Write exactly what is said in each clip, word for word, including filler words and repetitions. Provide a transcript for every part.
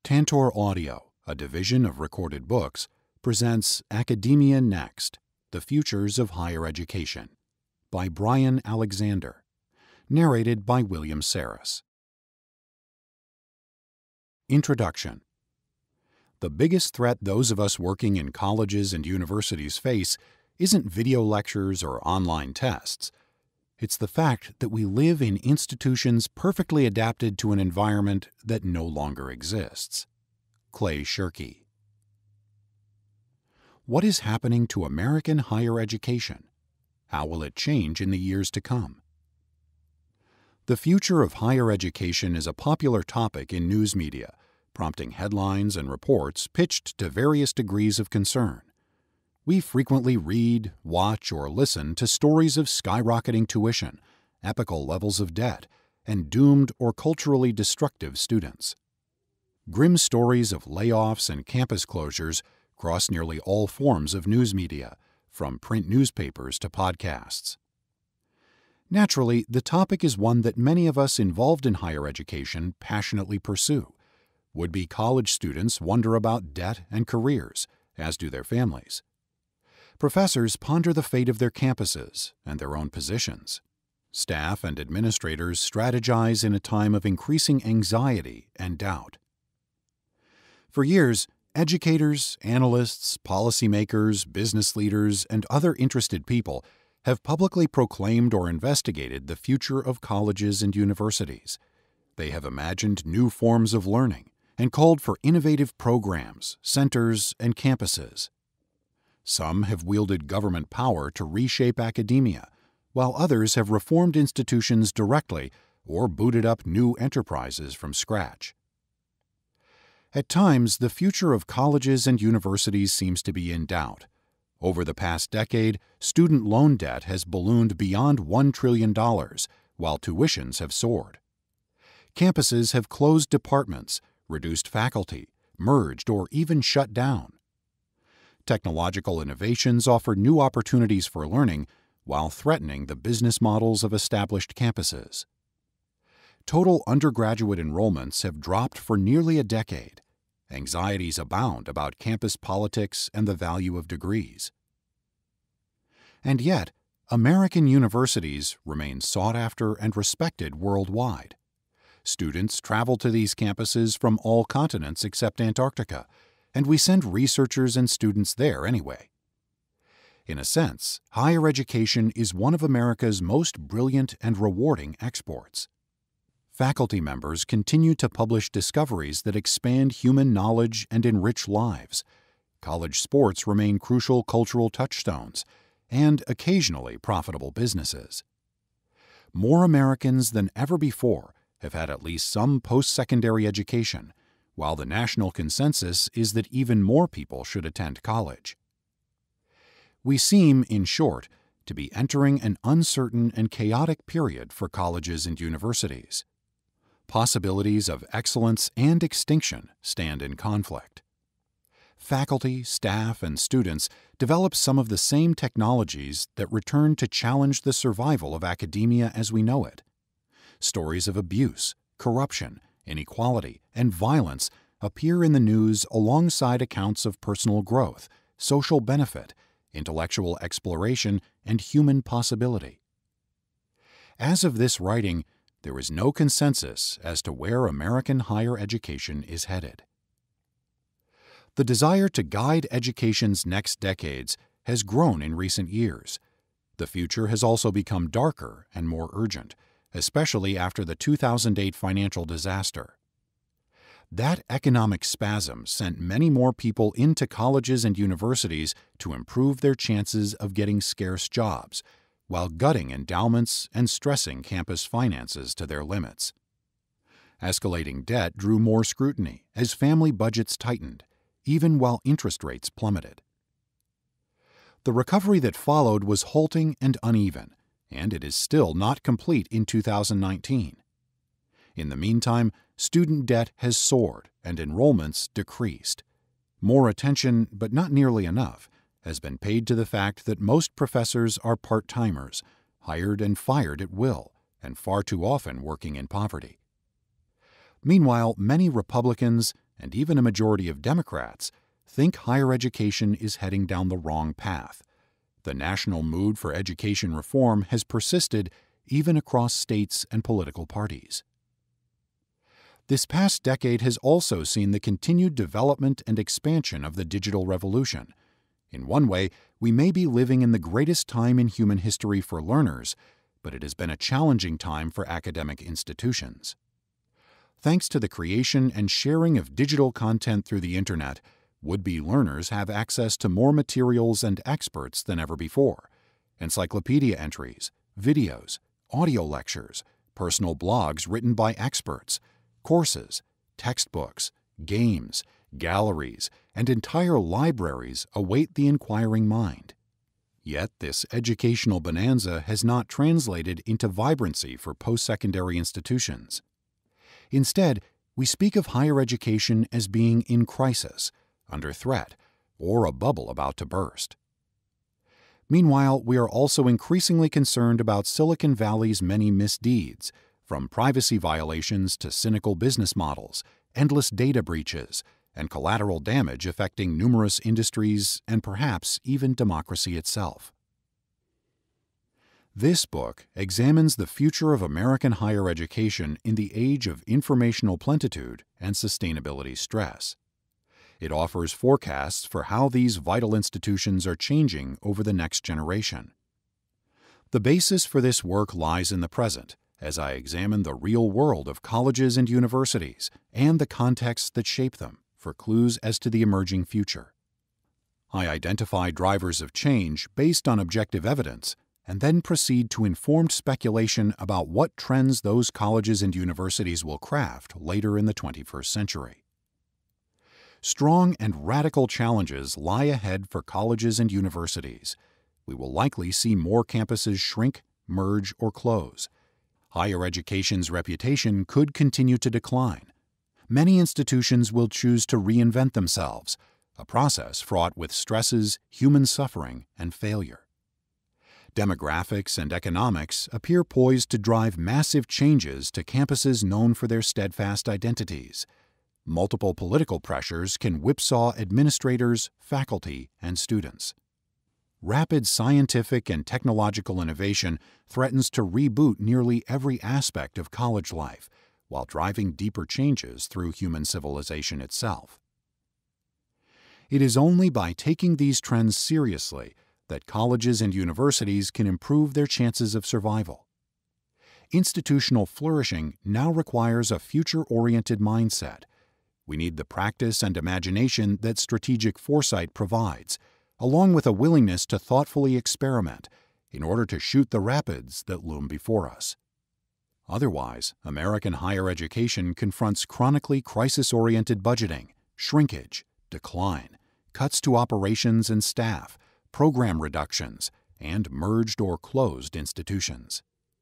Tantor Audio, a division of Recorded Books, presents Academia Next, The Futures of Higher Education, by Bryan Alexander, narrated by William Sarris. Introduction. The biggest threat those of us working in colleges and universities face isn't video lectures or online tests. It's the fact that we live in institutions perfectly adapted to an environment that no longer exists. Clay Shirky. What is happening to American higher education? How will it change in the years to come? The future of higher education is a popular topic in news media, prompting headlines and reports pitched to various degrees of concern. We frequently read, watch, or listen to stories of skyrocketing tuition, epical levels of debt, and doomed or culturally destructive students. Grim stories of layoffs and campus closures cross nearly all forms of news media, from print newspapers to podcasts. Naturally, the topic is one that many of us involved in higher education passionately pursue. Would-be college students wonder about debt and careers, as do their families. Professors ponder the fate of their campuses and their own positions. Staff and administrators strategize in a time of increasing anxiety and doubt. For years, educators, analysts, policymakers, business leaders, and other interested people have publicly proclaimed or investigated the future of colleges and universities. They have imagined new forms of learning and called for innovative programs, centers, and campuses. Some have wielded government power to reshape academia, while others have reformed institutions directly or booted up new enterprises from scratch. At times, the future of colleges and universities seems to be in doubt. Over the past decade, student loan debt has ballooned beyond one trillion dollars, while tuitions have soared. Campuses have closed departments, reduced faculty, merged, or even shut down. Technological innovations offer new opportunities for learning while threatening the business models of established campuses. Total undergraduate enrollments have dropped for nearly a decade. Anxieties abound about campus politics and the value of degrees. And yet, American universities remain sought after and respected worldwide. Students travel to these campuses from all continents except Antarctica, and we send researchers and students there anyway. In a sense, higher education is one of America's most brilliant and rewarding exports. Faculty members continue to publish discoveries that expand human knowledge and enrich lives. College sports remain crucial cultural touchstones and occasionally profitable businesses. More Americans than ever before have had at least some post-secondary education, while the national consensus is that even more people should attend college. We seem, in short, to be entering an uncertain and chaotic period for colleges and universities. Possibilities of excellence and extinction stand in conflict. Faculty, staff, and students develop some of the same technologies that return to challenge the survival of academia as we know it. Stories of abuse, corruption, inequality, and violence appear in the news alongside accounts of personal growth, social benefit, intellectual exploration, and human possibility. As of this writing, there is no consensus as to where American higher education is headed. The desire to guide education's next decades has grown in recent years. The future has also become darker and more urgent, especially after the two thousand eight financial disaster. That economic spasm sent many more people into colleges and universities to improve their chances of getting scarce jobs, while gutting endowments and stressing campus finances to their limits. Escalating debt drew more scrutiny as family budgets tightened, even while interest rates plummeted. The recovery that followed was halting and uneven, and it is still not complete in two thousand nineteen. In the meantime, student debt has soared and enrollments decreased. More attention, but not nearly enough, has been paid to the fact that most professors are part-timers, hired and fired at will, and far too often working in poverty. Meanwhile, many Republicans and even a majority of Democrats, think higher education is heading down the wrong path. The national mood for education reform has persisted even across states and political parties. This past decade has also seen the continued development and expansion of the digital revolution. In one way, we may be living in the greatest time in human history for learners, but it has been a challenging time for academic institutions. Thanks to the creation and sharing of digital content through the Internet, would-be learners have access to more materials and experts than ever before. Encyclopedia entries, videos, audio lectures, personal blogs written by experts, courses, textbooks, games, galleries, and entire libraries await the inquiring mind. Yet this educational bonanza has not translated into vibrancy for postsecondary institutions. Instead, we speak of higher education as being in crisis, under threat, or a bubble about to burst. Meanwhile, we are also increasingly concerned about Silicon Valley's many misdeeds, from privacy violations to cynical business models, endless data breaches, and collateral damage affecting numerous industries and perhaps even democracy itself. This book examines the future of American higher education in the age of informational plenitude and sustainability stress. It offers forecasts for how these vital institutions are changing over the next generation. The basis for this work lies in the present, as I examine the real world of colleges and universities and the contexts that shape them for clues as to the emerging future. I identify drivers of change based on objective evidence and then proceed to informed speculation about what trends those colleges and universities will craft later in the twenty-first century. Strong and radical challenges lie ahead for colleges and universities. We will likely see more campuses shrink, merge, or close. Higher education's reputation could continue to decline. Many institutions will choose to reinvent themselves, a process fraught with stresses, human suffering, and failure. Demographics and economics appear poised to drive massive changes to campuses known for their steadfast identities. Multiple political pressures can whipsaw administrators, faculty, and students. Rapid scientific and technological innovation threatens to reboot nearly every aspect of college life, while driving deeper changes through human civilization itself. It is only by taking these trends seriously that colleges and universities can improve their chances of survival. Institutional flourishing now requires a future-oriented mindset. We need the practice and imagination that strategic foresight provides, along with a willingness to thoughtfully experiment in order to shoot the rapids that loom before us. Otherwise, American higher education confronts chronically crisis-oriented budgeting, shrinkage, decline, cuts to operations and staff, program reductions, and merged or closed institutions.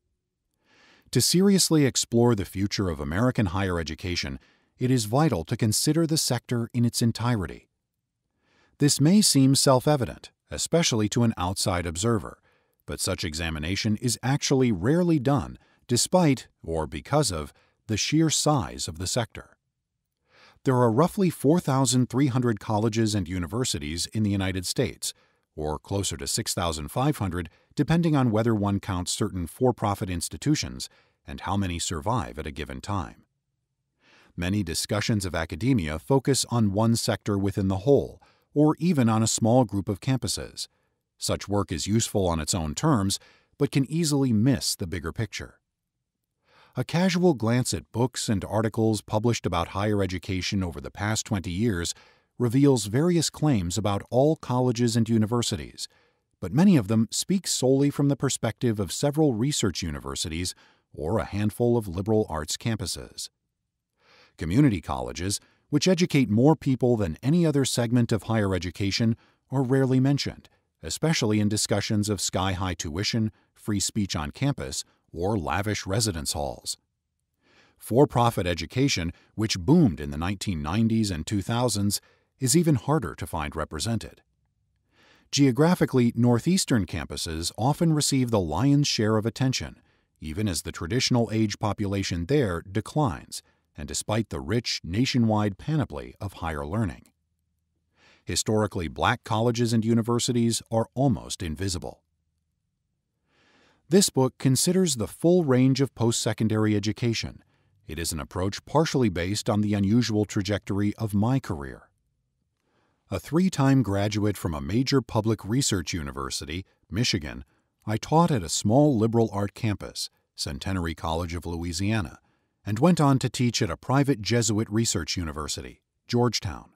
To seriously explore the future of American higher education, it is vital to consider the sector in its entirety. This may seem self-evident, especially to an outside observer, but such examination is actually rarely done despite, or because of, the sheer size of the sector. There are roughly four thousand three hundred colleges and universities in the United States, or closer to six thousand five hundred depending on whether one counts certain for-profit institutions and how many survive at a given time. Many discussions of academia focus on one sector within the whole, or even on a small group of campuses. Such work is useful on its own terms, but can easily miss the bigger picture. A casual glance at books and articles published about higher education over the past twenty years reveals various claims about all colleges and universities, but many of them speak solely from the perspective of several research universities or a handful of liberal arts campuses. Community colleges, which educate more people than any other segment of higher education, are rarely mentioned, especially in discussions of sky-high tuition, free speech on campus, or lavish residence halls. For-profit education, which boomed in the nineteen nineties and two thousands, is even harder to find represented. Geographically, northeastern campuses often receive the lion's share of attention, even as the traditional age population there declines, and despite the rich nationwide panoply of higher learning. Historically black colleges and universities are almost invisible. This book considers the full range of post-secondary education. It is an approach partially based on the unusual trajectory of my career. A three-time graduate from a major public research university, Michigan, I taught at a small liberal art campus, Centenary College of Louisiana, and went on to teach at a private Jesuit research university, Georgetown.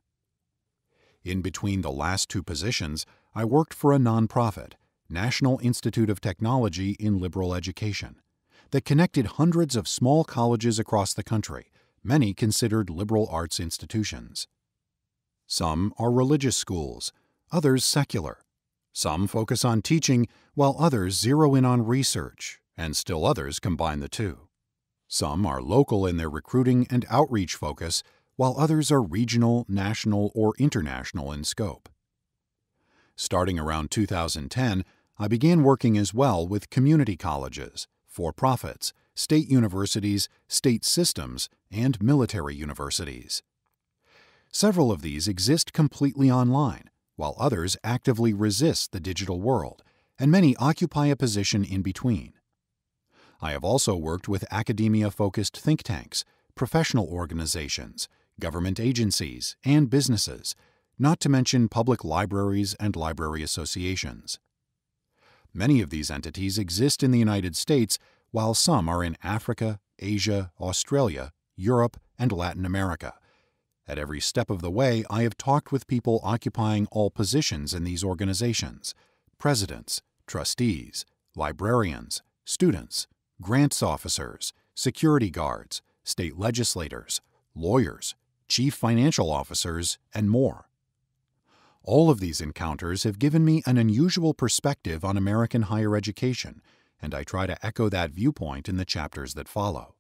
In between the last two positions, I worked for a nonprofit, National Institute of Technology in Liberal Education, that connected hundreds of small colleges across the country, many considered liberal arts institutions. Some are religious schools, others secular. Some focus on teaching, while others zero in on research, and still others combine the two. Some are local in their recruiting and outreach focus, while others are regional, national, or international in scope. Starting around two thousand ten, I began working as well with community colleges, for-profits, state universities, state systems, and military universities. Several of these exist completely online, while others actively resist the digital world, and many occupy a position in between. I have also worked with academia-focused think tanks, professional organizations, government agencies, and businesses, not to mention public libraries and library associations. Many of these entities exist in the United States, while some are in Africa, Asia, Australia, Europe, and Latin America. At every step of the way, I have talked with people occupying all positions in these organizations: presidents, trustees, librarians, students, grants officers, security guards, state legislators, lawyers, chief financial officers, and more. All of these encounters have given me an unusual perspective on American higher education, and I try to echo that viewpoint in the chapters that follow.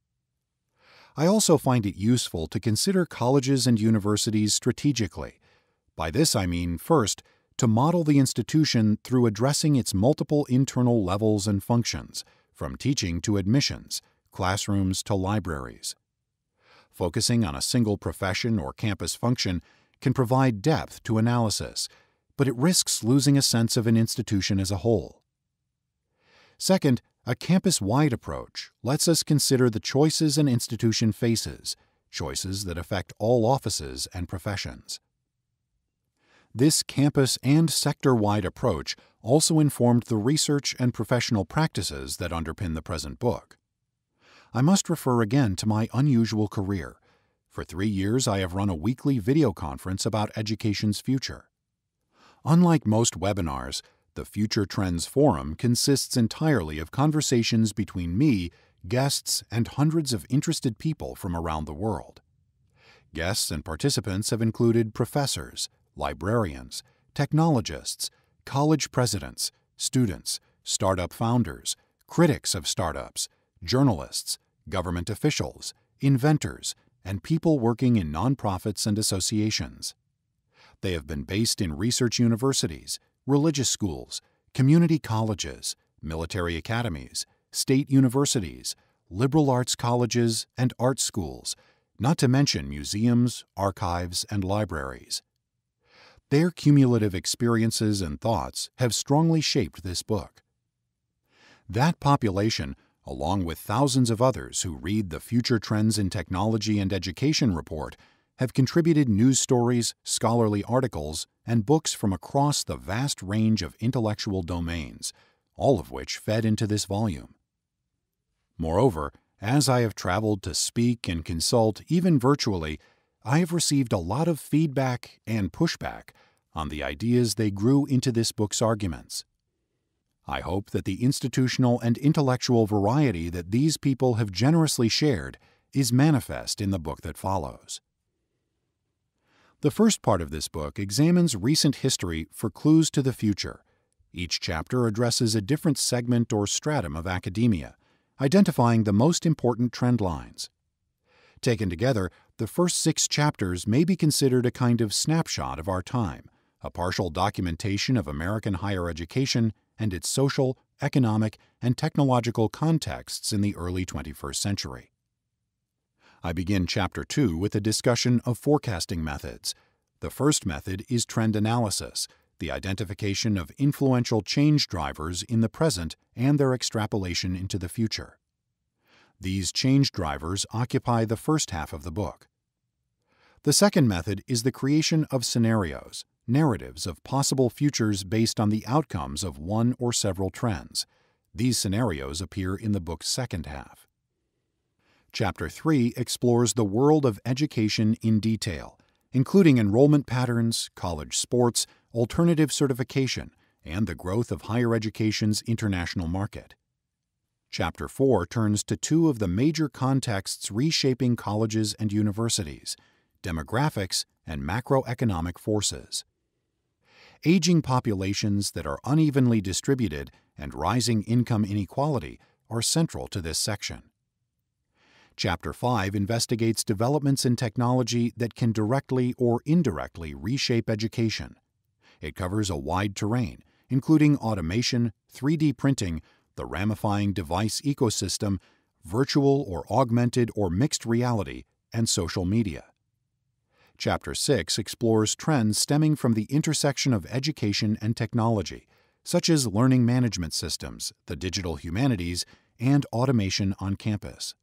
I also find it useful to consider colleges and universities strategically. By this I mean, first, to model the institution through addressing its multiple internal levels and functions, from teaching to admissions, classrooms to libraries. Focusing on a single profession or campus function can provide depth to analysis, but it risks losing a sense of an institution as a whole. Second, a campus-wide approach lets us consider the choices an institution faces, choices that affect all offices and professions. This campus and sector-wide approach also informed the research and professional practices that underpin the present book. I must refer again to my unusual career. For three years, I have run a weekly video conference about education's future. Unlike most webinars, the Future Trends Forum consists entirely of conversations between me, guests, and hundreds of interested people from around the world. Guests and participants have included professors, librarians, technologists, college presidents, students, startup founders, critics of startups, journalists, government officials, inventors, and people working in nonprofits and associations. They have been based in research universities, religious schools, community colleges, military academies, state universities, liberal arts colleges, and art schools, not to mention museums, archives, and libraries. Their cumulative experiences and thoughts have strongly shaped this book. That population, along with thousands of others who read the Future Trends in Technology and Education report, have contributed news stories, scholarly articles, and books from across the vast range of intellectual domains, all of which fed into this volume. Moreover, as I have traveled to speak and consult, even virtually, I have received a lot of feedback and pushback on the ideas they grew into this book's arguments. I hope that the institutional and intellectual variety that these people have generously shared is manifest in the book that follows. The first part of this book examines recent history for clues to the future. Each chapter addresses a different segment or stratum of academia, identifying the most important trend lines. Taken together, the first six chapters may be considered a kind of snapshot of our time, a partial documentation of American higher education and its social, economic, and technological contexts in the early twenty-first century. I begin Chapter two with a discussion of forecasting methods. The first method is trend analysis, the identification of influential change drivers in the present and their extrapolation into the future. These change drivers occupy the first half of the book. The second method is the creation of scenarios, narratives of possible futures based on the outcomes of one or several trends. These scenarios appear in the book's second half. Chapter three explores the world of education in detail, including enrollment patterns, college sports, alternative certification, and the growth of higher education's international market. Chapter four turns to two of the major contexts reshaping colleges and universities: demographics and macroeconomic forces. Aging populations that are unevenly distributed and rising income inequality are central to this section. Chapter five investigates developments in technology that can directly or indirectly reshape education. It covers a wide terrain, including automation, three D printing, the ramifying device ecosystem, virtual or augmented or mixed reality, and social media. Chapter six explores trends stemming from the intersection of education and technology, such as learning management systems, the digital humanities, and automation on campus.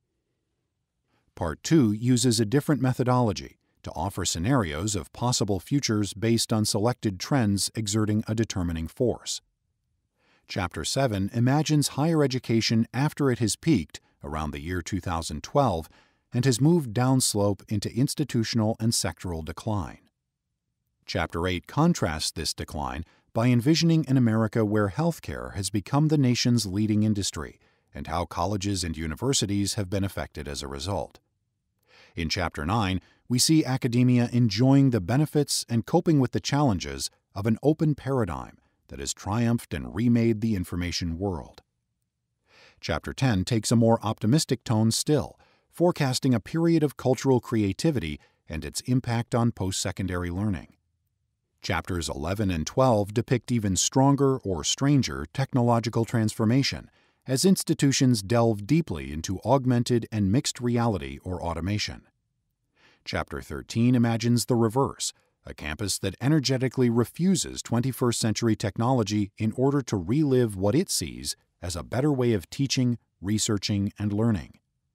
Part two uses a different methodology to offer scenarios of possible futures based on selected trends exerting a determining force. Chapter seven imagines higher education after it has peaked around the year two thousand twelve and has moved downslope into institutional and sectoral decline. Chapter eight contrasts this decline by envisioning an America where healthcare has become the nation's leading industry and how colleges and universities have been affected as a result. In Chapter nine, we see academia enjoying the benefits and coping with the challenges of an open paradigm that has triumphed and remade the information world. Chapter ten takes a more optimistic tone still, forecasting a period of cultural creativity and its impact on postsecondary learning. Chapters eleven and twelve depict even stronger or stranger technological transformation as institutions delve deeply into augmented and mixed reality or automation. Chapter thirteen imagines the reverse, a campus that energetically refuses twenty-first century technology in order to relive what it sees as a better way of teaching, researching, and learning.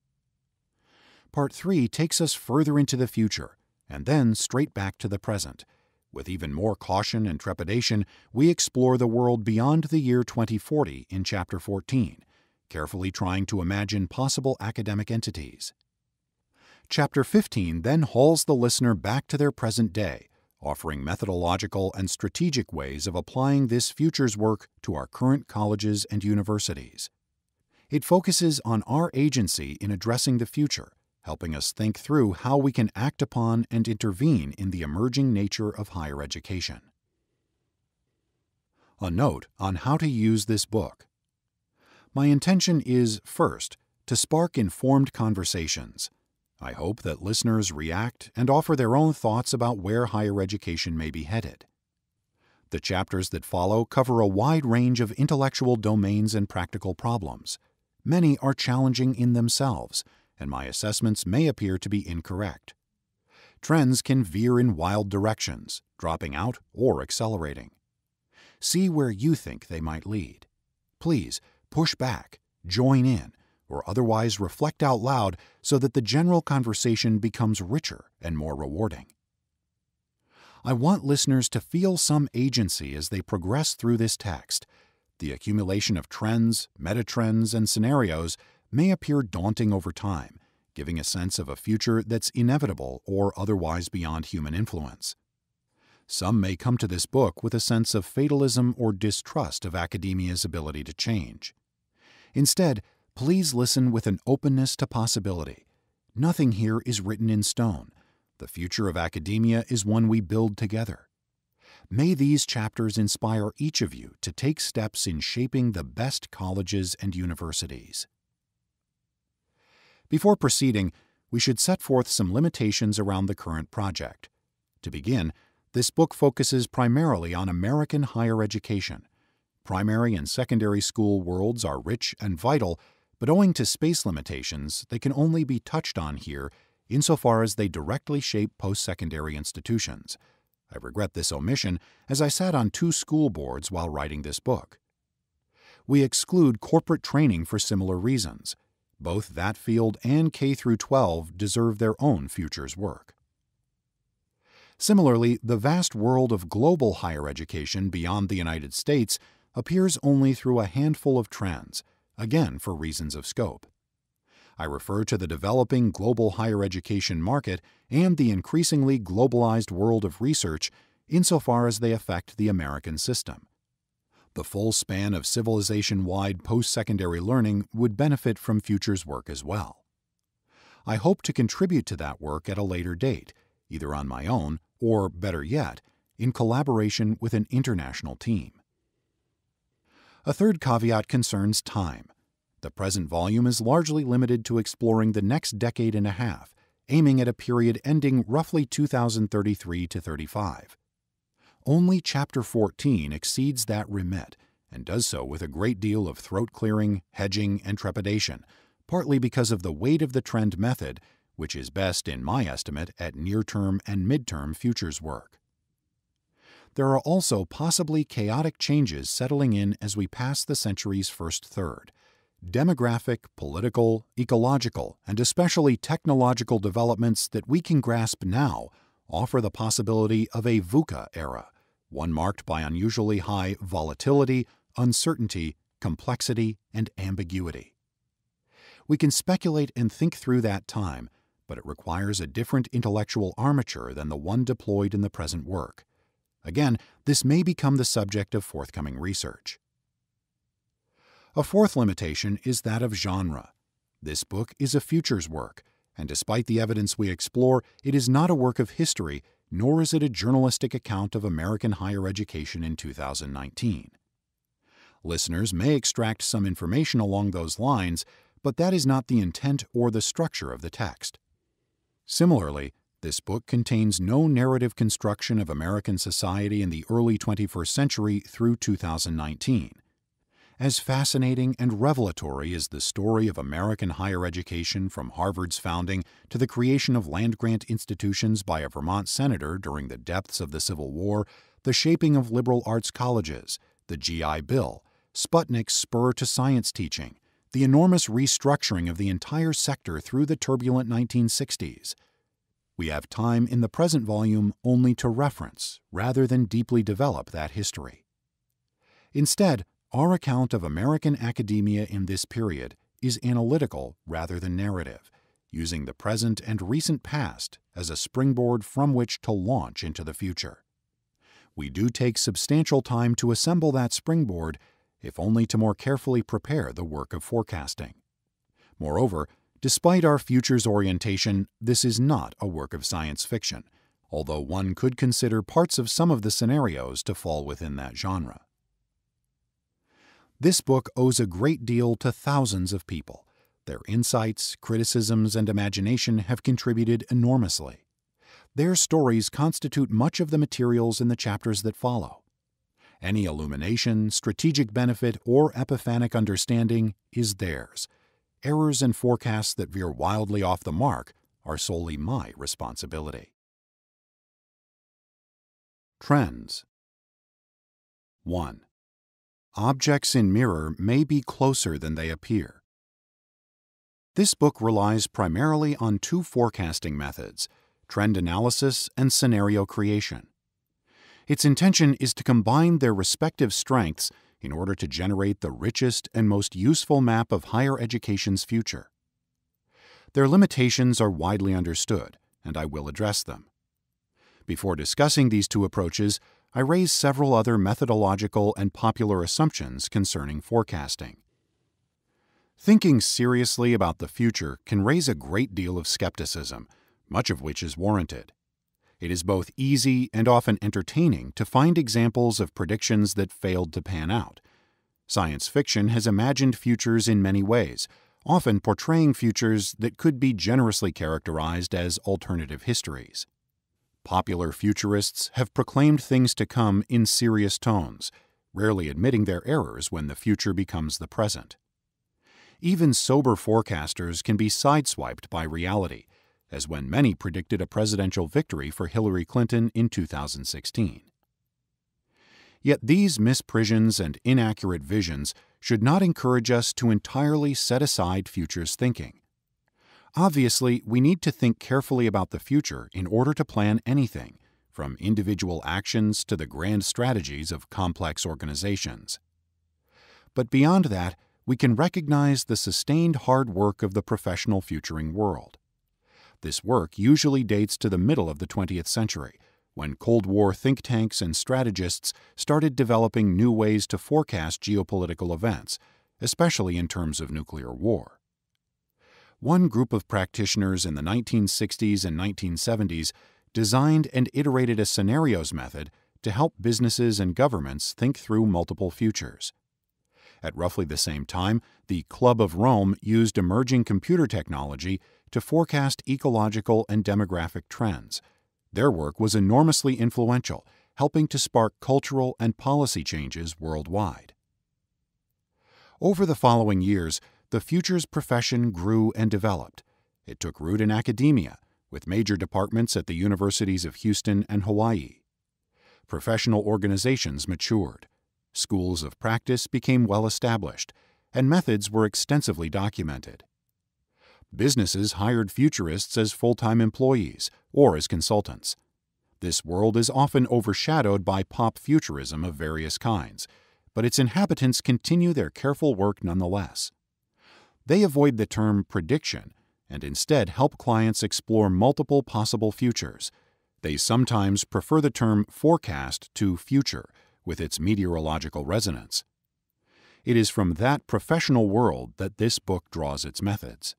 Part three takes us further into the future, and then straight back to the present. With even more caution and trepidation, we explore the world beyond the year twenty forty in Chapter fourteen, carefully trying to imagine possible academic entities. Chapter fifteen then hauls the listener back to their present day, offering methodological and strategic ways of applying this future's work to our current colleges and universities. It focuses on our agency in addressing the future, helping us think through how we can act upon and intervene in the emerging nature of higher education. A note on how to use this book. My intention is, first, to spark informed conversations. I hope that listeners react and offer their own thoughts about where higher education may be headed. The chapters that follow cover a wide range of intellectual domains and practical problems. Many are challenging in themselves, and my assessments may appear to be incorrect. Trends can veer in wild directions, dropping out or accelerating. See where you think they might lead. Please push back, join in, or otherwise reflect out loud so that the general conversation becomes richer and more rewarding. I want listeners to feel some agency as they progress through this text. The accumulation of trends, metatrends, and scenarios may appear daunting over time, giving a sense of a future that's inevitable or otherwise beyond human influence. Some may come to this book with a sense of fatalism or distrust of academia's ability to change. Instead, please listen with an openness to possibility. Nothing here is written in stone. The future of academia is one we build together. May these chapters inspire each of you to take steps in shaping the best colleges and universities. Before proceeding, we should set forth some limitations around the current project. To begin, this book focuses primarily on American higher education. Primary and secondary school worlds are rich and vital, but owing to space limitations, they can only be touched on here insofar as they directly shape postsecondary institutions. I regret this omission, as I sat on two school boards while writing this book. We exclude corporate training for similar reasons. Both that field and K through twelve deserve their own futures work. Similarly, the vast world of global higher education beyond the United States appears only through a handful of trends, again for reasons of scope. I refer to the developing global higher education market and the increasingly globalized world of research insofar as they affect the American system. The full span of civilization-wide post-secondary learning would benefit from futures work as well. I hope to contribute to that work at a later date, either on my own or, better yet, in collaboration with an international team. A third caveat concerns time. The present volume is largely limited to exploring the next decade and a half, aiming at a period ending roughly two thousand thirty-three to thirty-five. Only Chapter fourteen exceeds that remit, and does so with a great deal of throat-clearing, hedging, and trepidation, partly because of the weight of the trend method, which is best, in my estimate, at near-term and mid-term futures work. There are also possibly chaotic changes settling in as we pass the century's first third. Demographic, political, ecological, and especially technological developments that we can grasp now offer the possibility of a VUCA era, one marked by unusually high volatility, uncertainty, complexity, and ambiguity. We can speculate and think through that time, but it requires a different intellectual armature than the one deployed in the present work. Again, this may become the subject of forthcoming research. A fourth limitation is that of genre. This book is a futures work, and despite the evidence we explore, it is not a work of history, nor is it a journalistic account of American higher education in two thousand nineteen. Listeners may extract some information along those lines, but that is not the intent or the structure of the text. Similarly, this book contains no narrative construction of American society in the early twenty-first century through two thousand nineteen. As fascinating and revelatory as the story of American higher education from Harvard's founding to the creation of land-grant institutions by a Vermont senator during the depths of the Civil War, the shaping of liberal arts colleges, the G I Bill, Sputnik's spur to science teaching, the enormous restructuring of the entire sector through the turbulent nineteen sixties. We have time in the present volume only to reference, rather than deeply develop that history. Instead, our account of American academia in this period is analytical rather than narrative, using the present and recent past as a springboard from which to launch into the future. We do take substantial time to assemble that springboard, if only to more carefully prepare the work of forecasting. Moreover, despite our futures orientation, this is not a work of science fiction, although one could consider parts of some of the scenarios to fall within that genre. This book owes a great deal to thousands of people. Their insights, criticisms, and imagination have contributed enormously. Their stories constitute much of the materials in the chapters that follow. Any illumination, strategic benefit, or epiphanic understanding is theirs. Errors and forecasts that veer wildly off the mark are solely my responsibility. Trends. one. Objects in mirror may be closer than they appear. This book relies primarily on two forecasting methods, trend analysis and scenario creation. Its intention is to combine their respective strengths in order to generate the richest and most useful map of higher education's future. Their limitations are widely understood, and I will address them. Before discussing these two approaches, I raise several other methodological and popular assumptions concerning forecasting. Thinking seriously about the future can raise a great deal of skepticism, much of which is warranted. It is both easy and often entertaining to find examples of predictions that failed to pan out. Science fiction has imagined futures in many ways, often portraying futures that could be generously characterized as alternative histories. Popular futurists have proclaimed things to come in serious tones, rarely admitting their errors when the future becomes the present. Even sober forecasters can be sideswiped by reality, as when many predicted a presidential victory for Hillary Clinton in two thousand sixteen. Yet these misprisions and inaccurate visions should not encourage us to entirely set aside futures thinking. Obviously, we need to think carefully about the future in order to plan anything, from individual actions to the grand strategies of complex organizations. But beyond that, we can recognize the sustained hard work of the professional futuring world. This work usually dates to the middle of the twentieth century, when Cold War think tanks and strategists started developing new ways to forecast geopolitical events, especially in terms of nuclear war. One group of practitioners in the nineteen sixties and nineteen seventies designed and iterated a scenarios method to help businesses and governments think through multiple futures. At roughly the same time, the Club of Rome used emerging computer technology to forecast ecological and demographic trends. Their work was enormously influential, helping to spark cultural and policy changes worldwide. Over the following years, the futures profession grew and developed. It took root in academia, with major departments at the universities of Houston and Hawaii. Professional organizations matured. Schools of practice became well established, and methods were extensively documented. Businesses hired futurists as full-time employees or as consultants. This world is often overshadowed by pop futurism of various kinds, but its inhabitants continue their careful work nonetheless. They avoid the term prediction and instead help clients explore multiple possible futures. They sometimes prefer the term forecast to future, with its meteorological resonance. It is from that professional world that this book draws its methods.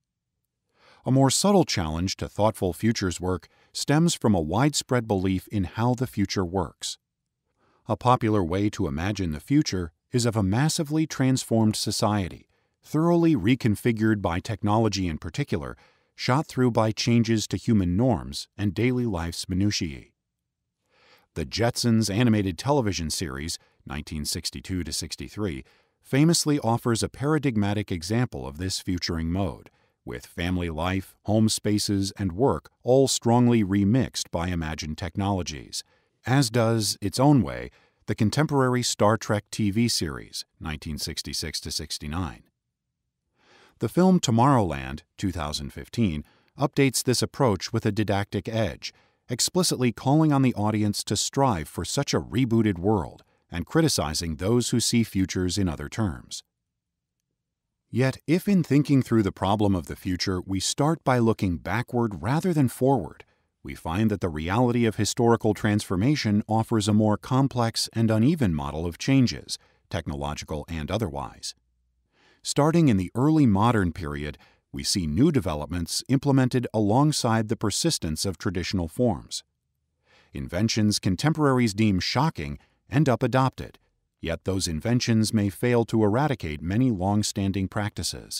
A more subtle challenge to thoughtful futures work stems from a widespread belief in how the future works. A popular way to imagine the future is of a massively transformed society, thoroughly reconfigured by technology in particular, shot through by changes to human norms and daily life's minutiae. The Jetsons animated television series, nineteen sixty-two to sixty-three, famously offers a paradigmatic example of this futuring mode, with family life, home spaces, and work all strongly remixed by imagined technologies, as does, its own way, the contemporary Star Trek T V series, nineteen sixty-six to sixty-nine. The film Tomorrowland, two thousand fifteen, updates this approach with a didactic edge, explicitly calling on the audience to strive for such a rebooted world and criticizing those who see futures in other terms. Yet, if in thinking through the problem of the future we start by looking backward rather than forward, we find that the reality of historical transformation offers a more complex and uneven model of changes, technological and otherwise. Starting in the early modern period, we see new developments implemented alongside the persistence of traditional forms. Inventions contemporaries deem shocking end up adopted, yet those inventions may fail to eradicate many long-standing practices.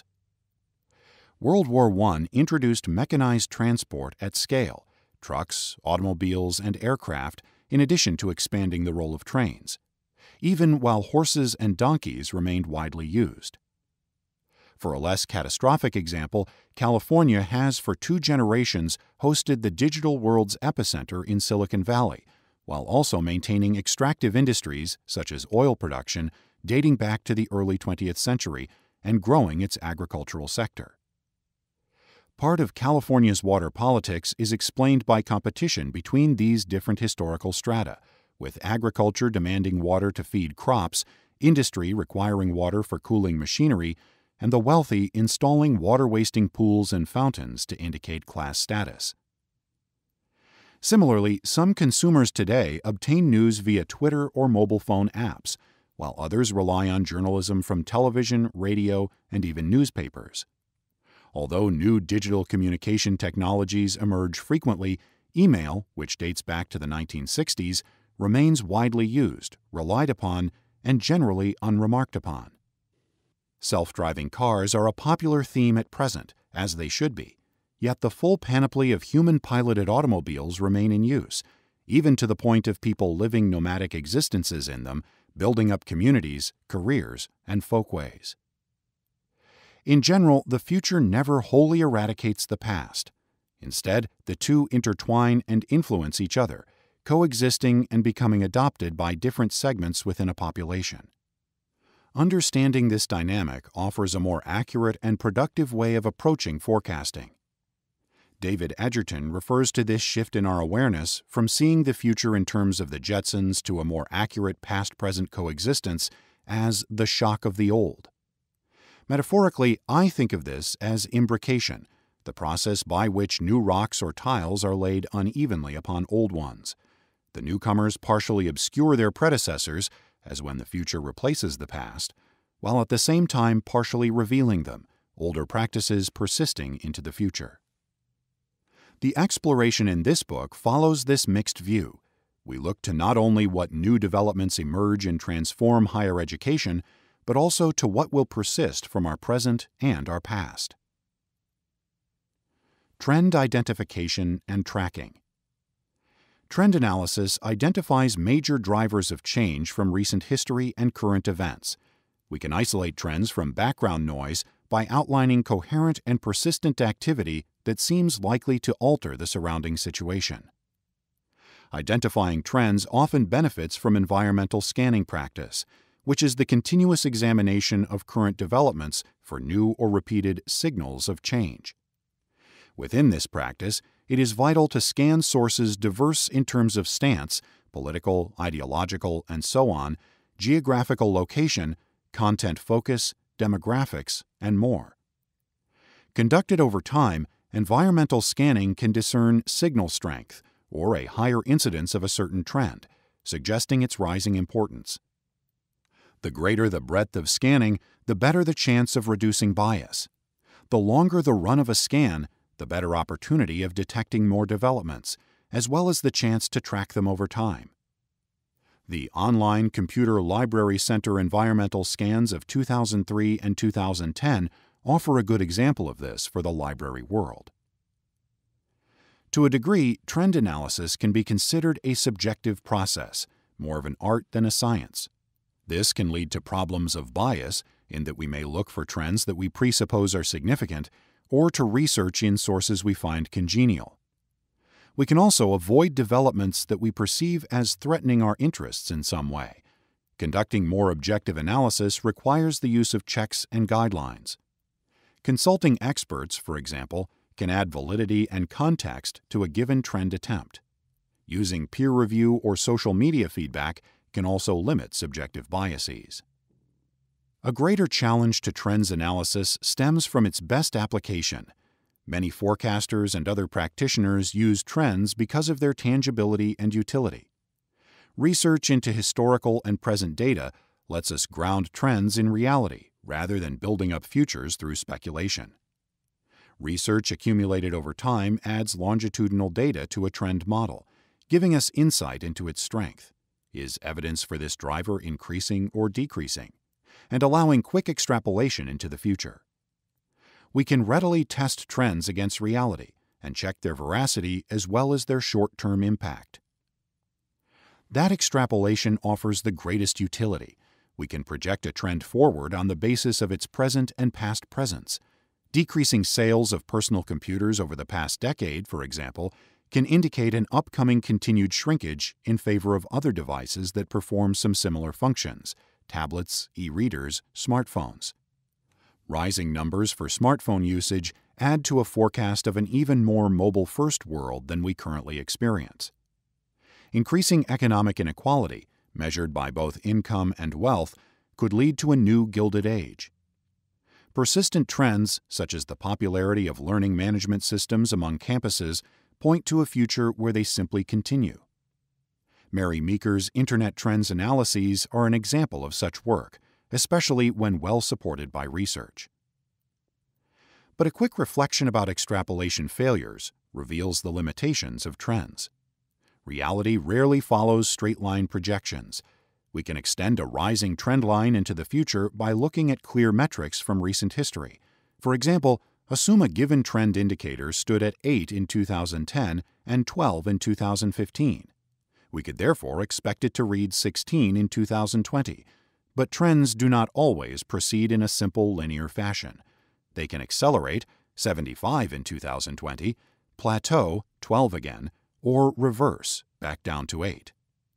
World War One introduced mechanized transport at scale, trucks, automobiles, and aircraft, in addition to expanding the role of trains, even while horses and donkeys remained widely used. For a less catastrophic example, California has for two generations hosted the digital world's epicenter in Silicon Valley, while also maintaining extractive industries, such as oil production, dating back to the early twentieth century and growing its agricultural sector. Part of California's water politics is explained by competition between these different historical strata, with agriculture demanding water to feed crops, industry requiring water for cooling machinery, and the wealthy installing water-wasting pools and fountains to indicate class status. Similarly, some consumers today obtain news via Twitter or mobile phone apps, while others rely on journalism from television, radio, and even newspapers. Although new digital communication technologies emerge frequently, email, which dates back to the nineteen sixties, remains widely used, relied upon, and generally unremarked upon. Self-driving cars are a popular theme at present, as they should be, yet the full panoply of human-piloted automobiles remain in use, even to the point of people living nomadic existences in them, building up communities, careers, and folkways. In general, the future never wholly eradicates the past. Instead, the two intertwine and influence each other, coexisting and becoming adopted by different segments within a population. Understanding this dynamic offers a more accurate and productive way of approaching forecasting. David Edgerton refers to this shift in our awareness from seeing the future in terms of the Jetsons to a more accurate past-present coexistence as the shock of the old. Metaphorically, I think of this as imbrication, the process by which new rocks or tiles are laid unevenly upon old ones. The newcomers partially obscure their predecessors, as when the future replaces the past, while at the same time partially revealing them, older practices persisting into the future. The exploration in this book follows this mixed view. We look to not only what new developments emerge and transform higher education, but also to what will persist from our present and our past. Trend identification and tracking. Trend analysis identifies major drivers of change from recent history and current events. We can isolate trends from background noise by outlining coherent and persistent activity that seems likely to alter the surrounding situation. Identifying trends often benefits from environmental scanning practice, which is the continuous examination of current developments for new or repeated signals of change. Within this practice, it is vital to scan sources diverse in terms of stance, political, ideological, and so on, geographical location, content focus, demographics, and more. Conducted over time, environmental scanning can discern signal strength or a higher incidence of a certain trend, suggesting its rising importance. The greater the breadth of scanning, the better the chance of reducing bias. The longer the run of a scan, the better opportunity of detecting more developments, as well as the chance to track them over time. The Online Computer Library Center environmental scans of two thousand three and two thousand ten offer a good example of this for the library world. To a degree, trend analysis can be considered a subjective process, more of an art than a science. This can lead to problems of bias, in that we may look for trends that we presuppose are significant, or to research in sources we find congenial. We can also avoid developments that we perceive as threatening our interests in some way. Conducting more objective analysis requires the use of checks and guidelines. Consulting experts, for example, can add validity and context to a given trend attempt. Using peer review or social media feedback can also limit subjective biases. A greater challenge to trends analysis stems from its best application. Many forecasters and other practitioners use trends because of their tangibility and utility. Research into historical and present data lets us ground trends in reality rather than building up futures through speculation. Research accumulated over time adds longitudinal data to a trend model, giving us insight into its strength. Is evidence for this driver increasing or decreasing? And allowing quick extrapolation into the future. We can readily test trends against reality and check their veracity as well as their short-term impact. That extrapolation offers the greatest utility. We can project a trend forward on the basis of its present and past presence. Decreasing sales of personal computers over the past decade, for example, can indicate an upcoming continued shrinkage in favor of other devices that perform some similar functions: tablets, e-readers, smartphones. Rising numbers for smartphone usage add to a forecast of an even more mobile-first world than we currently experience. Increasing economic inequality, measured by both income and wealth, could lead to a new Gilded Age. Persistent trends, such as the popularity of learning management systems among campuses, point to a future where they simply continue. Mary Meeker's Internet Trends analyses are an example of such work, especially when well supported by research. But a quick reflection about extrapolation failures reveals the limitations of trends. Reality rarely follows straight-line projections. We can extend a rising trend line into the future by looking at clear metrics from recent history. For example, assume a given trend indicator stood at eight in two thousand ten and twelve in two thousand fifteen. We could therefore expect it to read sixteen in two thousand twenty, but trends do not always proceed in a simple linear fashion. They can accelerate, seventy-five in two thousand twenty, plateau, twelve again, or reverse, back down to eight.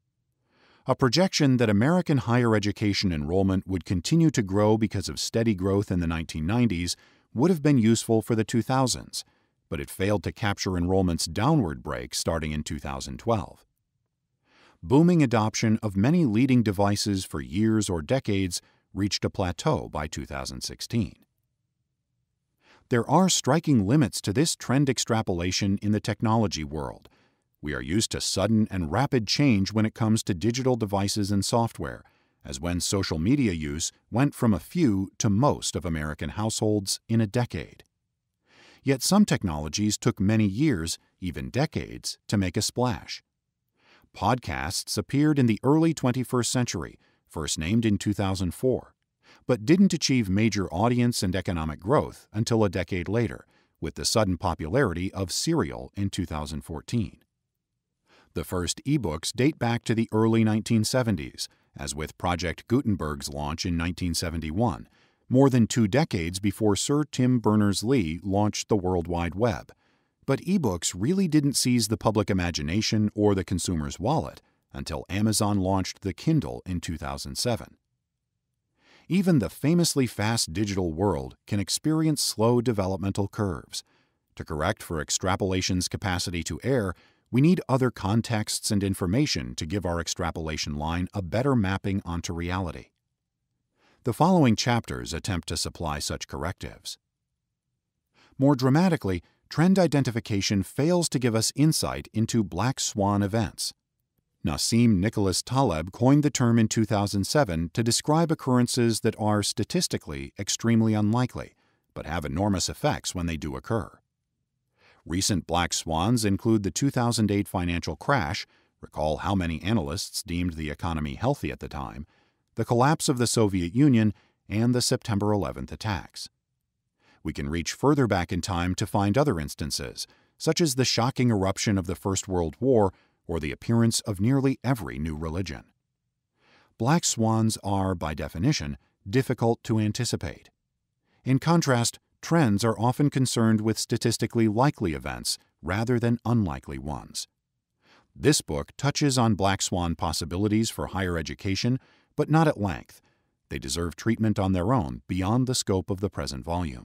A projection that American higher education enrollment would continue to grow because of steady growth in the nineteen nineties would have been useful for the two thousands, but it failed to capture enrollment's downward break starting in two thousand twelve. Booming adoption of many leading devices for years or decades reached a plateau by two thousand sixteen. There are striking limits to this trend extrapolation in the technology world. We are used to sudden and rapid change when it comes to digital devices and software, as when social media use went from a few to most of American households in a decade. Yet some technologies took many years, even decades, to make a splash. Podcasts appeared in the early twenty-first century, first named in two thousand four, but didn't achieve major audience and economic growth until a decade later, with the sudden popularity of Serial in two thousand fourteen. The first ebooks date back to the early nineteen seventies, as with Project Gutenberg's launch in nineteen seventy-one, more than two decades before Sir Tim Berners-Lee launched the World Wide Web. But ebooks really didn't seize the public imagination or the consumer's wallet until Amazon launched the Kindle in two thousand seven. Even the famously fast digital world can experience slow developmental curves. To correct for extrapolation's capacity to err, we need other contexts and information to give our extrapolation line a better mapping onto reality. The following chapters attempt to supply such correctives. More dramatically, trend identification fails to give us insight into black swan events. Nassim Nicholas Taleb coined the term in two thousand seven to describe occurrences that are statistically extremely unlikely, but have enormous effects when they do occur. Recent black swans include the two thousand eight financial crash, recall how many analysts deemed the economy healthy at the time, the collapse of the Soviet Union, and the September eleventh attacks. We can reach further back in time to find other instances, such as the shocking eruption of the First World War or the appearance of nearly every new religion. Black swans are, by definition, difficult to anticipate. In contrast, trends are often concerned with statistically likely events rather than unlikely ones. This book touches on black swan possibilities for higher education, but not at length. They deserve treatment on their own beyond the scope of the present volume.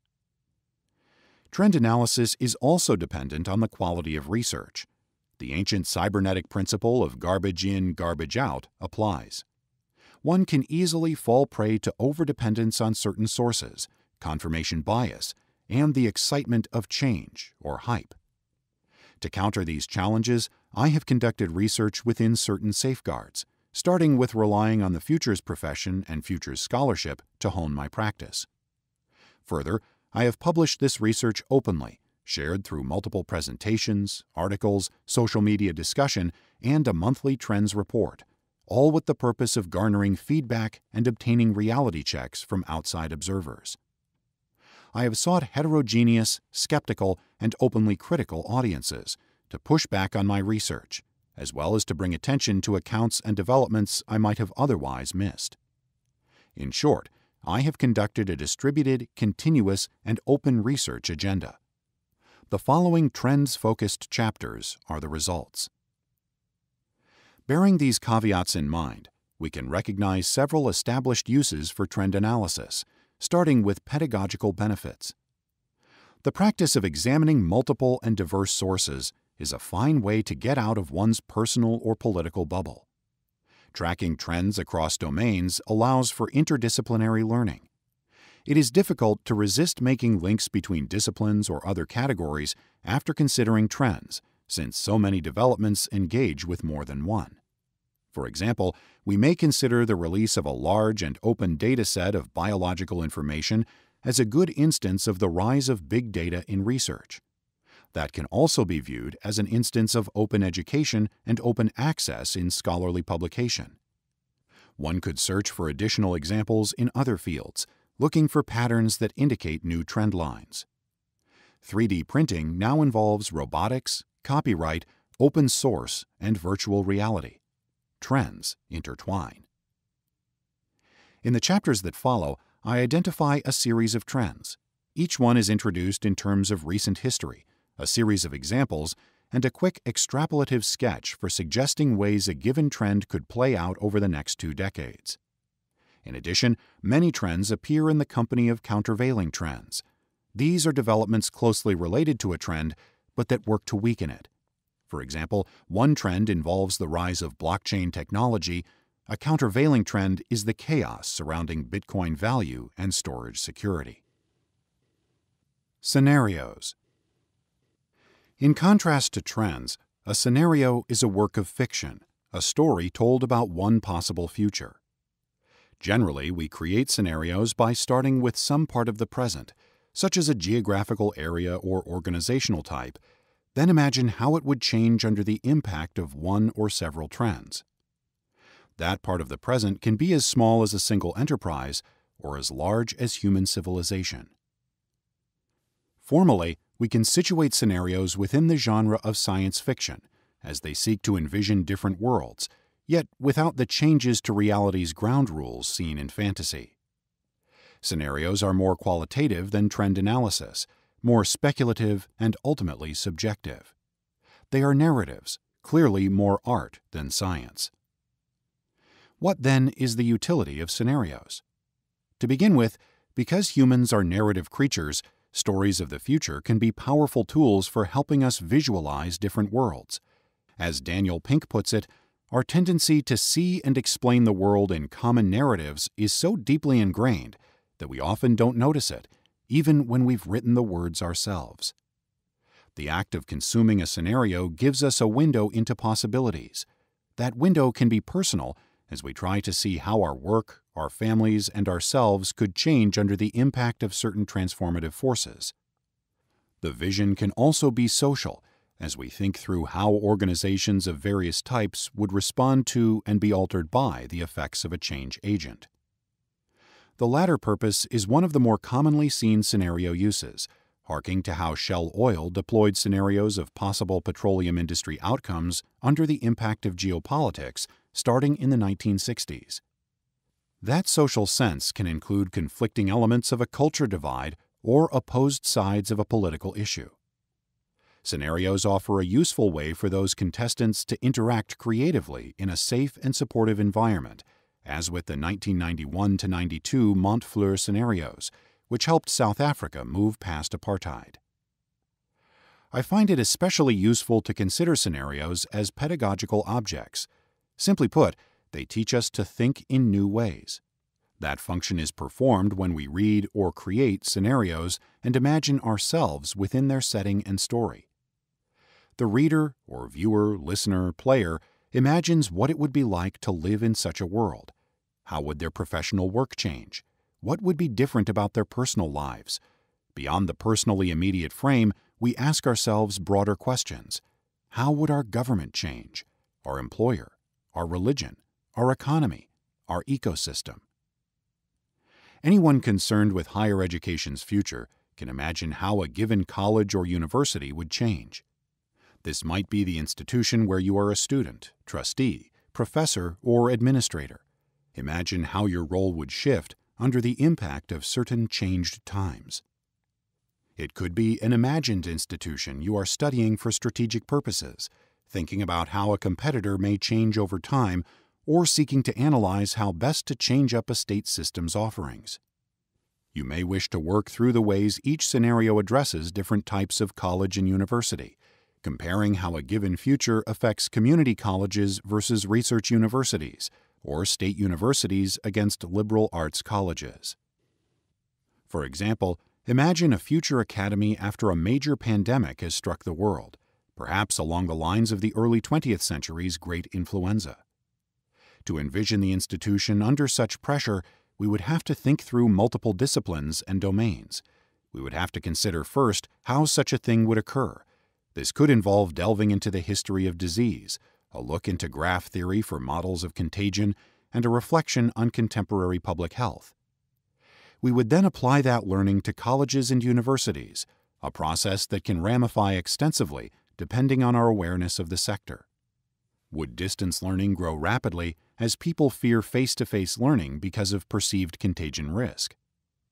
Trend analysis is also dependent on the quality of research. The ancient cybernetic principle of garbage in, garbage out applies. One can easily fall prey to overdependence on certain sources, confirmation bias, and the excitement of change, or hype. To counter these challenges, I have conducted research within certain safeguards, starting with relying on the futures profession and futures scholarship to hone my practice. Further, I have published this research openly, shared through multiple presentations, articles, social media discussion, and a monthly trends report, all with the purpose of garnering feedback and obtaining reality checks from outside observers. I have sought heterogeneous, skeptical, and openly critical audiences to push back on my research, as well as to bring attention to accounts and developments I might have otherwise missed. In short, I have conducted a distributed, continuous, and open research agenda. The following trends-focused chapters are the results. Bearing these caveats in mind, we can recognize several established uses for trend analysis, starting with pedagogical benefits. The practice of examining multiple and diverse sources is a fine way to get out of one's personal or political bubble. Tracking trends across domains allows for interdisciplinary learning. It is difficult to resist making links between disciplines or other categories after considering trends, since so many developments engage with more than one. For example, we may consider the release of a large and open data set of biological information as a good instance of the rise of big data in research. That can also be viewed as an instance of open education and open access in scholarly publication. One could search for additional examples in other fields, looking for patterns that indicate new trend lines. three D printing now involves robotics, copyright, open source, and virtual reality. Trends intertwine. In the chapters that follow, I identify a series of trends. Each one is introduced in terms of recent history, a series of examples, and a quick extrapolative sketch for suggesting ways a given trend could play out over the next two decades. In addition, many trends appear in the company of countervailing trends. These are developments closely related to a trend, but that work to weaken it. For example, one trend involves the rise of blockchain technology. A countervailing trend is the chaos surrounding Bitcoin value and storage security. Scenarios. In contrast to trends, a scenario is a work of fiction, a story told about one possible future. Generally, we create scenarios by starting with some part of the present, such as a geographical area or organizational type, then imagine how it would change under the impact of one or several trends. That part of the present can be as small as a single enterprise or as large as human civilization. Formally, we can situate scenarios within the genre of science fiction, as they seek to envision different worlds, yet without the changes to reality's ground rules seen in fantasy. Scenarios are more qualitative than trend analysis, more speculative and ultimately subjective. They are narratives, clearly more art than science. What then is the utility of scenarios? To begin with, because humans are narrative creatures, stories of the future can be powerful tools for helping us visualize different worlds. As Daniel Pink puts it, our tendency to see and explain the world in common narratives is so deeply ingrained that we often don't notice it, even when we've written the words ourselves. The act of consuming a scenario gives us a window into possibilities. That window can be personal, as we try to see how our work, our families, and ourselves could change under the impact of certain transformative forces. The vision can also be social, as we think through how organizations of various types would respond to and be altered by the effects of a change agent. The latter purpose is one of the more commonly seen scenario uses, harking to how Shell Oil deployed scenarios of possible petroleum industry outcomes under the impact of geopolitics starting in the nineteen sixties. That social sense can include conflicting elements of a culture divide or opposed sides of a political issue. Scenarios offer a useful way for those contestants to interact creatively in a safe and supportive environment, as with the nineteen ninety-one to ninety-two Montfleur scenarios, which helped South Africa move past apartheid. I find it especially useful to consider scenarios as pedagogical objects. Simply put, they teach us to think in new ways. That function is performed when we read or create scenarios and imagine ourselves within their setting and story. The reader, or viewer, listener, player, imagines what it would be like to live in such a world. How would their professional work change? What would be different about their personal lives? Beyond the personally immediate frame, we ask ourselves broader questions. How would our government change? Our employer? Our religion? Our economy? Our ecosystem? Anyone concerned with higher education's future can imagine how a given college or university would change. This might be the institution where you are a student, trustee, professor, or administrator. Imagine how your role would shift under the impact of certain changed times. It could be an imagined institution you are studying for strategic purposes, thinking about how a competitor may change over time, or seeking to analyze how best to change up a state system's offerings. You may wish to work through the ways each scenario addresses different types of college and university, comparing how a given future affects community colleges versus research universities, or state universities against liberal arts colleges. For example, imagine a future academy after a major pandemic has struck the world, perhaps along the lines of the early twentieth century's Great Influenza. To envision the institution under such pressure, we would have to think through multiple disciplines and domains. We would have to consider first how such a thing would occur. This could involve delving into the history of disease, a look into graph theory for models of contagion, and a reflection on contemporary public health. We would then apply that learning to colleges and universities, a process that can ramify extensively depending on our awareness of the sector. Would distance learning grow rapidly as people fear face-to-face learning because of perceived contagion risk?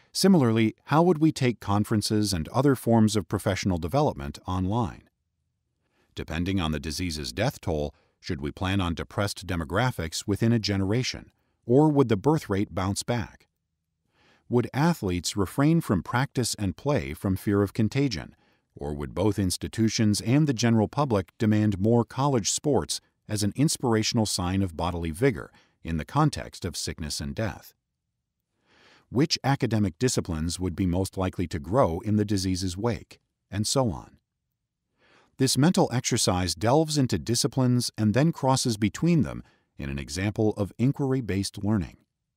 Similarly, how would we take conferences and other forms of professional development online? Depending on the disease's death toll, should we plan on depressed demographics within a generation, or would the birth rate bounce back? Would athletes refrain from practice and play from fear of contagion, or would both institutions and the general public demand more college sports as an inspirational sign of bodily vigor in the context of sickness and death? Which academic disciplines would be most likely to grow in the disease's wake, and so on. This mental exercise delves into disciplines and then crosses between them in an example of inquiry-based learning.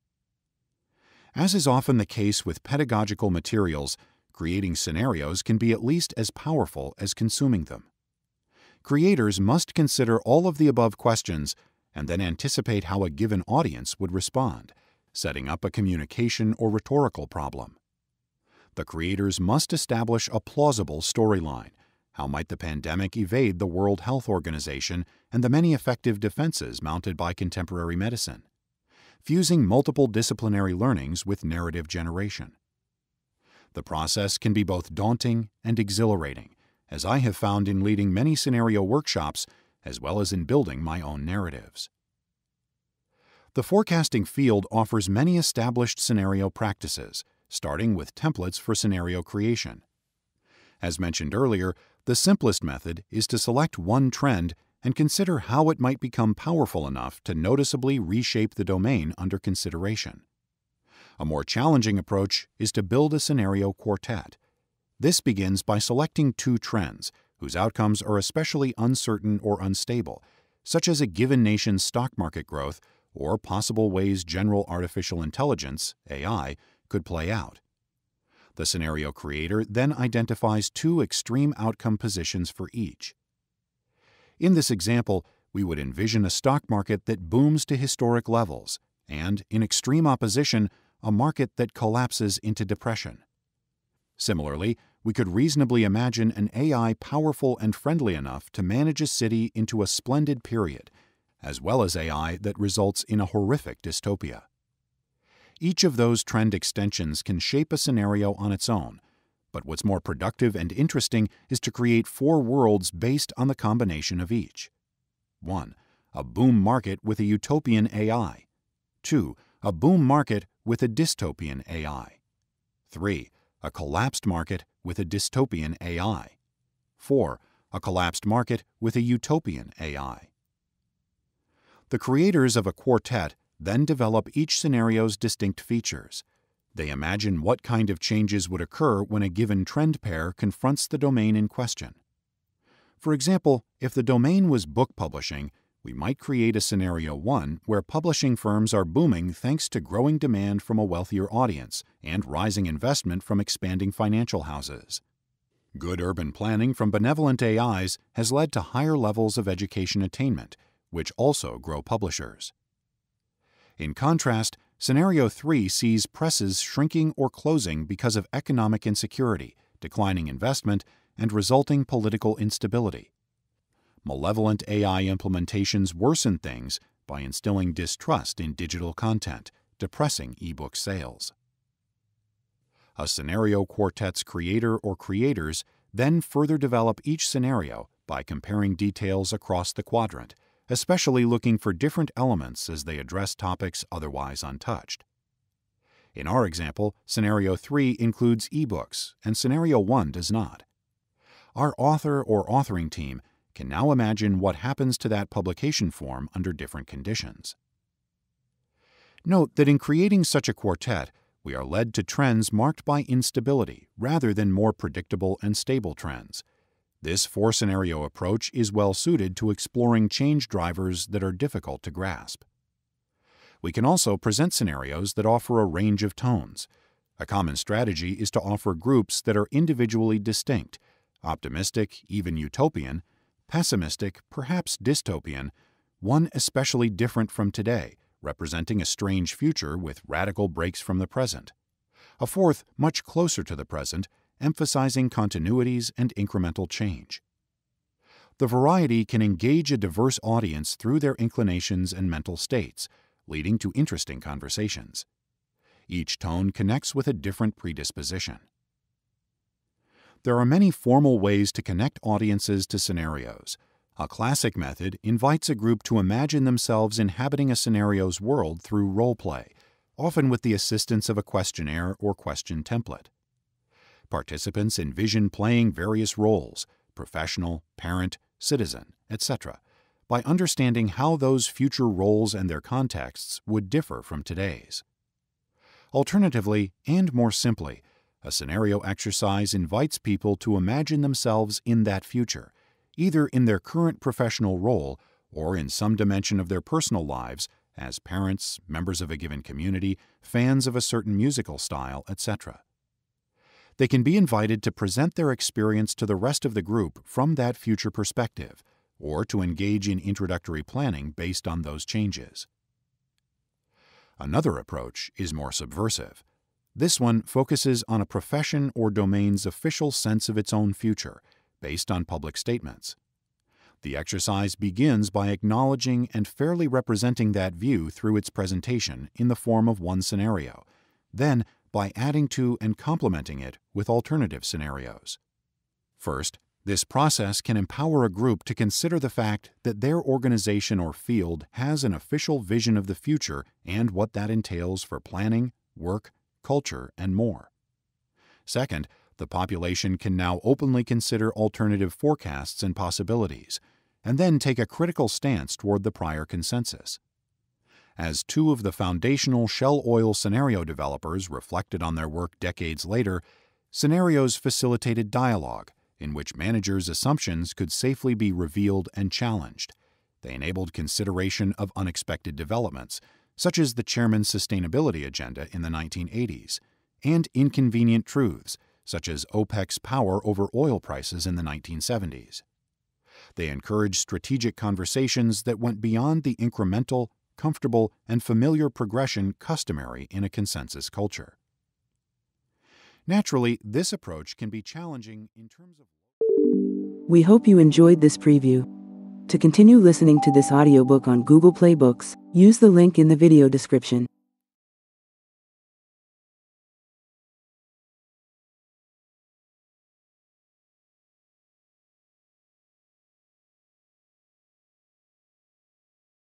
As is often the case with pedagogical materials, creating scenarios can be at least as powerful as consuming them. Creators must consider all of the above questions and then anticipate how a given audience would respond, setting up a communication or rhetorical problem. The creators must establish a plausible storyline. How might the pandemic evade the World Health Organization and the many effective defenses mounted by contemporary medicine? Fusing multiple disciplinary learnings with narrative generation. The process can be both daunting and exhilarating, as I have found in leading many scenario workshops as well as in building my own narratives. The forecasting field offers many established scenario practices, starting with templates for scenario creation. As mentioned earlier, the simplest method is to select one trend and consider how it might become powerful enough to noticeably reshape the domain under consideration. A more challenging approach is to build a scenario quartet. This begins by selecting two trends whose outcomes are especially uncertain or unstable, such as a given nation's stock market growth or possible ways general artificial intelligence, A I, could play out. The scenario creator then identifies two extreme outcome positions for each. In this example, we would envision a stock market that booms to historic levels and, in extreme opposition, a market that collapses into depression. Similarly, we could reasonably imagine an A I powerful and friendly enough to manage a city into a splendid period, as well as A I that results in a horrific dystopia. Each of those trend extensions can shape a scenario on its own, but what's more productive and interesting is to create four worlds based on the combination of each. one. A boom market with a utopian A I. two. A boom market with a dystopian A I. three. A collapsed market with a dystopian A I. four. A collapsed market with a utopian A I. The creators of a quartet then develop each scenario's distinct features. They imagine what kind of changes would occur when a given trend pair confronts the domain in question. For example, if the domain was book publishing, we might create a scenario one where publishing firms are booming thanks to growing demand from a wealthier audience and rising investment from expanding financial houses. Good urban planning from benevolent A Is has led to higher levels of education attainment, which also grow publishers. In contrast, Scenario three sees presses shrinking or closing because of economic insecurity, declining investment, and resulting political instability. Malevolent A I implementations worsen things by instilling distrust in digital content, depressing ebook sales. A scenario quartet's creator or creators then further develop each scenario by comparing details across the quadrant, especially looking for different elements as they address topics otherwise untouched. In our example, Scenario three includes ebooks, and Scenario one does not. Our author or authoring team can now imagine what happens to that publication form under different conditions. Note that in creating such a quartet, we are led to trends marked by instability rather than more predictable and stable trends. This four-scenario approach is well suited to exploring change drivers that are difficult to grasp. We can also present scenarios that offer a range of tones. A common strategy is to offer groups that are individually distinct, optimistic, even utopian, pessimistic, perhaps dystopian, one especially different from today, representing a strange future with radical breaks from the present, a fourth much closer to the present, emphasizing continuities and incremental change. The variety can engage a diverse audience through their inclinations and mental states, leading to interesting conversations. Each tone connects with a different predisposition. There are many formal ways to connect audiences to scenarios. A classic method invites a group to imagine themselves inhabiting a scenario's world through role play, often with the assistance of a questionnaire or question template. Participants envision playing various roles, professional, parent, citizen, et cetera, by understanding how those future roles and their contexts would differ from today's. Alternatively, and more simply, a scenario exercise invites people to imagine themselves in that future, either in their current professional role or in some dimension of their personal lives as parents, members of a given community, fans of a certain musical style, et cetera. They can be invited to present their experience to the rest of the group from that future perspective, or to engage in introductory planning based on those changes. Another approach is more subversive. This one focuses on a profession or domain's official sense of its own future, based on public statements. The exercise begins by acknowledging and fairly representing that view through its presentation in the form of one scenario, then by adding to and complementing it with alternative scenarios. First, this process can empower a group to consider the fact that their organization or field has an official vision of the future and what that entails for planning, work, culture, and more. Second, the population can now openly consider alternative forecasts and possibilities, and then take a critical stance toward the prior consensus. As two of the foundational Shell Oil scenario developers reflected on their work decades later, scenarios facilitated dialogue, in which managers' assumptions could safely be revealed and challenged. They enabled consideration of unexpected developments, such as the chairman's sustainability agenda in the nineteen eighties, and inconvenient truths, such as OPEC's power over oil prices in the nineteen seventies. They encouraged strategic conversations that went beyond the incremental, comfortable, and familiar progression customary in a consensus culture. Naturally, this approach can be challenging in terms of... We hope you enjoyed this preview. To continue listening to this audiobook on Google Play Books, use the link in the video description.